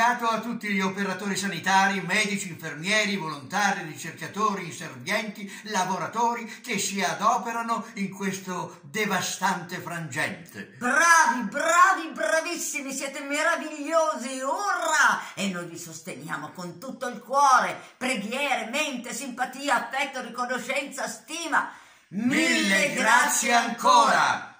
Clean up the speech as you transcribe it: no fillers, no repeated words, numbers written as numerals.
dedicato a tutti gli operatori sanitari, medici, infermieri, volontari, ricercatori, inservienti, lavoratori che si adoperano in questo devastante frangente. Bravi, bravi, bravissimi, siete meravigliosi, urra! E noi vi sosteniamo con tutto il cuore, preghiere, mente, simpatia, affetto, riconoscenza, stima. Mille grazie ancora!